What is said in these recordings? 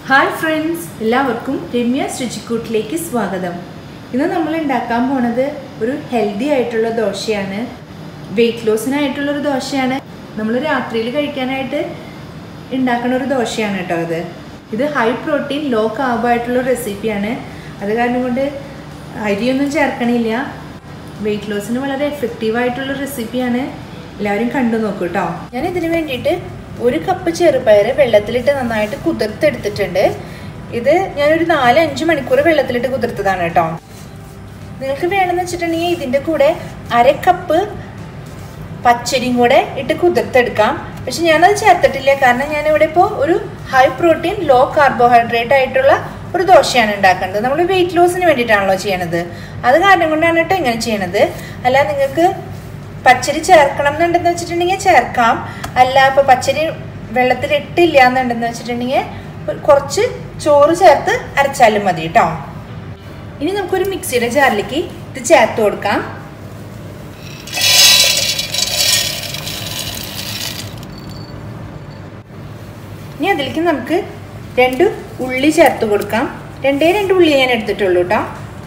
Hi friends, എല്ലാവർക്കും രമ്യാസ് രുചിക്കൂട്ടിലേക്ക് സ്വാഗതം. ഇന്ന് നമ്മൾ ഉണ്ടാക്കാൻ പോണത് ഒരു ഹെൽത്തി ആയിട്ടുള്ള ദോശയാണ്. വെയിറ്റ് ലോസിനായിട്ടുള്ള ഒരു ദോശയാണ്. നമ്മൾ രാത്രിയിൽ കഴിക്കാനായിട്ട് ഉണ്ടാക്കുന്ന ഒരു ദോശയാണ് കേട്ടോ ഇത്. ഇത് ഹൈ പ്രോട്ടീൻ ലോ കാർബ് ആയിട്ടുള്ള റെസിപ്പിയാണ്. അത് കാരണം കൊണ്ട് അരിയൊന്നും ചേർക്കണില്ല. വെയിറ്റ് ലോസിന് വളരെ എഫക്റ്റീവ് ആയിട്ടുള്ള റെസിപ്പിയാണ്. എല്ലാവരും കണ്ടു നോക്കൂ കേട്ടോ. ഞാൻ ഇതിന് വേണ്ടിയിട്ട് 1 കപ്പ് ചെറുപയർ വെള്ളത്തിലിട്ട് നന്നായിട്ട് കുതിർത്തെടുത്തിട്ടുണ്ട്. ഇത് ഞാനൊരു 4-5 മണിക്കൂർ വെള്ളത്തിലിട്ട് കുതിർത്തതാണ് കേട്ടോ. നിങ്ങൾക്ക് വേണമെന്ന് വെച്ചിട്ടുണ്ടെങ്കിൽ ഇതിൻ്റെ കൂടെ 1/2 കപ്പ് പച്ചരിയും കൂടെ ഇട്ട് കുതിർത്തെടുക്കാം. പക്ഷെ ഞാനത് ചേർത്തിട്ടില്ല, കാരണം ഞാനിവിടെ ഇപ്പോൾ ഒരു ഹൈ പ്രോട്ടീൻ ലോ കാർബോഹൈഡ്രേറ്റ് ആയിട്ടുള്ള ഒരു ദോശയാണ് ഉണ്ടാക്കുന്നത്. നമ്മൾ വെയിറ്റ് ലോസിന് വേണ്ടിയിട്ടാണല്ലോ ചെയ്യണത്. അത് കാരണം കൊണ്ടാണ് കേട്ടോ ഇങ്ങനെ ചെയ്യണത്. അല്ല നിങ്ങൾക്ക് പച്ചരി ചേർക്കണം എന്നുണ്ടെന്ന് വെച്ചിട്ടുണ്ടെങ്കിൽ ചേർക്കാം. അല്ല ഇപ്പോൾ പച്ചരി വെള്ളത്തിലിട്ടില്ല എന്നുണ്ടെന്ന് വെച്ചിട്ടുണ്ടെങ്കിൽ കുറച്ച് ചോറ് ചേർത്ത് അരച്ചാലും മതി കേട്ടോ. ഇനി നമുക്കൊരു മിക്സിയുടെ ജാറിലേക്ക് ഇത് ചേർത്ത് കൊടുക്കാം. ഇനി അതിലേക്ക് നമുക്ക് 2 ഉള്ളി ചേർത്ത് കൊടുക്കാം. 2 ഉള്ളി ഞാൻ എടുത്തിട്ടുള്ളൂ കേട്ടോ.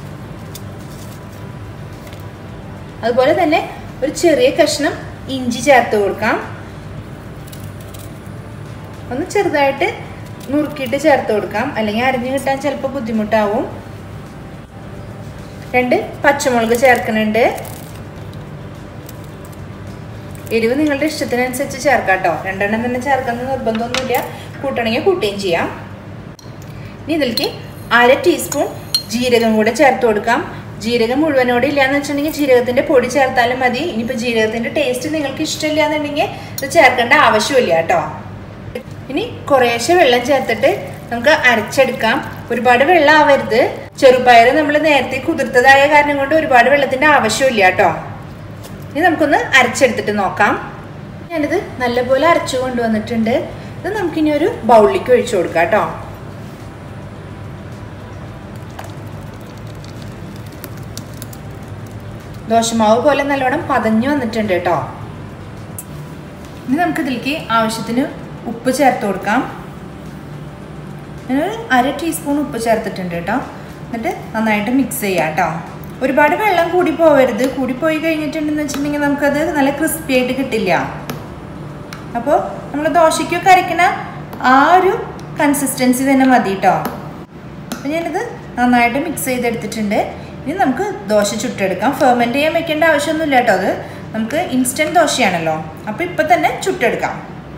അതുപോലെ തന്നെ ഒരു ചെറിയ കഷ്ണം ഇഞ്ചി ചേർത്ത് കൊടുക്കാം. ഒന്ന് ചെറുതായിട്ട് നുറുക്കിയിട്ട് ചേർത്ത് കൊടുക്കാം, അല്ലെങ്കിൽ അരിഞ്ഞു കിട്ടാൻ ചിലപ്പോൾ ബുദ്ധിമുട്ടാവും. 2 പച്ചമുളക് ചേർക്കുന്നുണ്ട്. എരിവ് നിങ്ങളുടെ ഇഷ്ടത്തിനനുസരിച്ച് ചേർക്കാം കേട്ടോ. 2 തന്നെ ചേർക്കുന്ന നിർബന്ധമൊന്നുമില്ല. കൂട്ടണമെങ്കിൽ കൂട്ടുകയും ചെയ്യാം. ഇനി ഇതിലേക്ക് 1/2 ടീസ്പൂൺ ജീരകം കൂടെ ചേർത്ത് കൊടുക്കാം. ജീരകം മുഴുവനോടെ ഇല്ലയെന്ന് വെച്ചിട്ടുണ്ടെങ്കിൽ ജീരകത്തിൻ്റെ പൊടി ചേർത്താലും മതി. ഇനിയിപ്പോൾ ജീരകത്തിൻ്റെ ടേസ്റ്റ് നിങ്ങൾക്ക് ഇഷ്ടമില്ല എന്നുണ്ടെങ്കിൽ ഇത് ചേർക്കേണ്ട ആവശ്യമില്ല കേട്ടോ. ഇനി കുറേശ്ശെ വെള്ളം ചേർത്തിട്ട് നമുക്ക് അരച്ചെടുക്കാം. ഒരുപാട് വെള്ളം ആവരുത്. ചെറുപയർ നമ്മൾ നേരത്തെ കുതിർത്തതായ കാരണം കൊണ്ട് ഒരുപാട് വെള്ളത്തിൻ്റെ ആവശ്യമില്ല കേട്ടോ. ഇനി നമുക്കൊന്ന് അരച്ചെടുത്തിട്ട് നോക്കാം. ഞാനിത് നല്ലപോലെ അരച്ചു കൊണ്ടുവന്നിട്ടുണ്ട്. ഇത് നമുക്കിനി ഒരു ബൗളിലേക്ക് ഒഴിച്ചു കൊടുക്കാം കേട്ടോ. ദോശമാവ് പോലെ നല്ലോണം പതഞ്ഞു വന്നിട്ടുണ്ട് കേട്ടോ. ഇനി നമുക്ക് ഇതിലേക്ക് ആവശ്യത്തിന് ഉപ്പ് ചേർത്ത് കൊടുക്കാം. ഞാനൊരു 1/2 ടീസ്പൂൺ ഉപ്പ് ചേർത്തിട്ടുണ്ട് കേട്ടോ. എന്നിട്ട് നന്നായിട്ട് മിക്സ് ചെയ്യാം കേട്ടോ. ഒരുപാട് വെള്ളം കൂടി പോവരുത്. കൂടിപ്പോയി കഴിഞ്ഞിട്ടുണ്ടെന്ന് വെച്ചിട്ടുണ്ടെങ്കിൽ നമുക്കത് നല്ല ക്രിസ്പി ആയിട്ട് കിട്ടില്ല. അപ്പോൾ നമ്മൾ ദോശയ്ക്കൊക്കെ അരയ്ക്കണ ആ ഒരു കൺസിസ്റ്റൻസി തന്നെ മതി കേട്ടോ. അപ്പോൾ ഞാനിത് നന്നായിട്ട് മിക്സ് ചെയ്തെടുത്തിട്ടുണ്ട്. ഇനി നമുക്ക് ദോശ ചുട്ടെടുക്കാം. ഫെർമെൻറ്റ് ചെയ്യാൻ വെക്കേണ്ട ആവശ്യമൊന്നുമില്ല കേട്ടോ. അത് നമുക്ക് ഇൻസ്റ്റൻറ്റ് ദോശയാണല്ലോ. അപ്പോൾ ഇപ്പം തന്നെ ചുട്ടെടുക്കാം.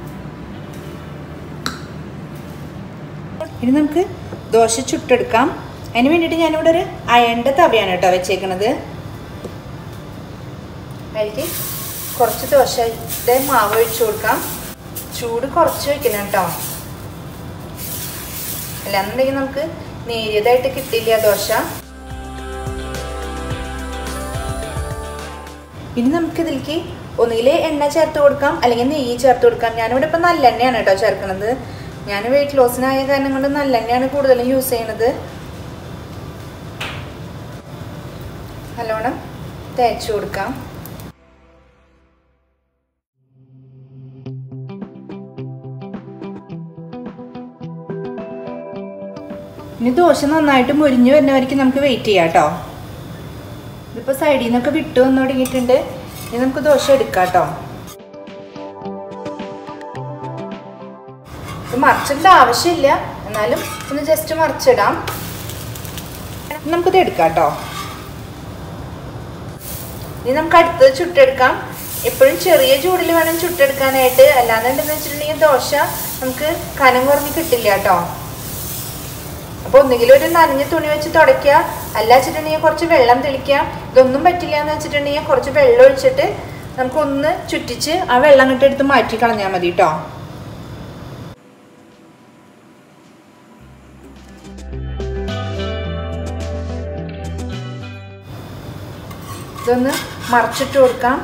ഇനി നമുക്ക് ദോശ ചുട്ടെടുക്കാം. അതിന് വേണ്ടിയിട്ട് ഞാനിവിടെ ഒരു അയണിൻ്റെ തവയാണ് കേട്ടോ വെച്ചേക്കണത്. അതിലേക്ക് കുറച്ച് ദോശയുടെ മാവ് ഒഴിച്ചു കൊടുക്കാം. ചൂട് കുറച്ച് വയ്ക്കണം കേട്ടോ. അല്ലാന്നുണ്ടെങ്കിൽ നമുക്ക് നേരിയതായിട്ട് കിട്ടില്ല ദോശ. ഇനി നമുക്കിതിലേക്ക് ഒന്നുകിൽ എണ്ണ ചേർത്ത് കൊടുക്കാം, അല്ലെങ്കിൽ നെയ്യ് ചേർത്ത് കൊടുക്കാം. ഞാനിവിടെ ഇപ്പം നല്ലെണ്ണയാണ് കേട്ടോ ചേർക്കുന്നത്. ഞാൻ വെയിറ്റ് ലോസിനായ കാരണം കൊണ്ട് നല്ലെണ്ണയാണ് കൂടുതലും യൂസ് ചെയ്യണത്. നല്ലോണം തേച്ച് കൊടുക്കാം. ഇനി ദോശ നന്നായിട്ട് മുരിഞ്ഞു വരുന്നവരേക്ക് നമുക്ക് വെയിറ്റ് ചെയ്യാം കേട്ടോ. ഇതിപ്പോൾ സൈഡിൽ നിന്നൊക്കെ വിട്ടു വന്നു തുടങ്ങിയിട്ടുണ്ട്. ഇനി നമുക്ക് ദോശ എടുക്കാം കേട്ടോ. ഇത് മറിച്ചിടേണ്ട ആവശ്യമില്ല, എന്നാലും ഒന്ന് ജസ്റ്റ് മറിച്ചിടാം. നമുക്കിത് എടുക്കാം കേട്ടോ. ഇനി നമുക്ക് അടുത്തത് ചുട്ടെടുക്കാം. എപ്പോഴും ചെറിയ ചൂടിൽ വേണം ചുട്ടെടുക്കാനായിട്ട്. അല്ലാന്നുണ്ടെന്ന് വെച്ചിട്ടുണ്ടെങ്കിൽ ദോശ നമുക്ക് കനം കുറഞ്ഞ് കിട്ടില്ല കേട്ടോ. അപ്പോൾ ഒന്നുകിൽ ഒരു നനഞ്ഞ തുണി വെച്ച് തുടയ്ക്കുക, അല്ല വെച്ചിട്ടുണ്ടെങ്കിൽ കുറച്ച് വെള്ളം തെളിക്കുക. ഇതൊന്നും പറ്റില്ല എന്ന് വെച്ചിട്ടുണ്ടെങ്കിൽ കുറച്ച് വെള്ളം ഒഴിച്ചിട്ട് നമുക്കൊന്ന് ചുറ്റിച്ച് ആ വെള്ളം അങ്ങോട്ട് എടുത്ത് മാറ്റി കളഞ്ഞാൽ മതി കേട്ടോ. ഇതൊന്ന് മറിച്ചിട്ട് കൊടുക്കാം.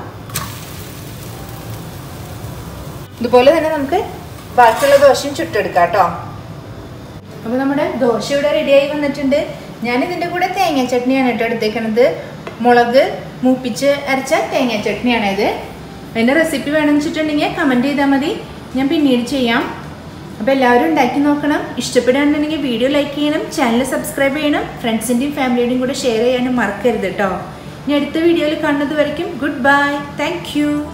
ഇതുപോലെ തന്നെ നമുക്ക് ബാക്കിയുള്ള ദോശയും ചുട്ടെടുക്കാം കേട്ടോ. അപ്പോൾ നമ്മുടെ ദോശ ഇവിടെ റെഡിയായി വന്നിട്ടുണ്ട്. ഞാനിതിൻ്റെ കൂടെ തേങ്ങ ചട്നിയാണ് കേട്ടോ എടുത്തേക്കണത്. മുളക് മൂപ്പിച്ച് അരച്ച തേങ്ങ ചട്നിയാണിത്. അതിൻ്റെ റെസിപ്പി വേണമെന്ന് വെച്ചിട്ടുണ്ടെങ്കിൽ കമൻറ്റ് ചെയ്താൽ മതി, ഞാൻ പിന്നീട് ചെയ്യാം. അപ്പോൾ എല്ലാവരും ഉണ്ടാക്കി നോക്കണം. ഇഷ്ടപ്പെടുകയാണെന്നുണ്ടെങ്കിൽ വീഡിയോ ലൈക്ക് ചെയ്യണം, ചാനൽ സബ്സ്ക്രൈബ് ചെയ്യണം, ഫ്രണ്ട്സിൻ്റെയും ഫാമിലിയുടെയും കൂടെ ഷെയർ ചെയ്യാനും മറക്കരുത് കേട്ടോ. ഇനി അടുത്ത വീഡിയോയിൽ കാണുന്നത് വരയ്ക്കും ഗുഡ് ബൈ. Thank you.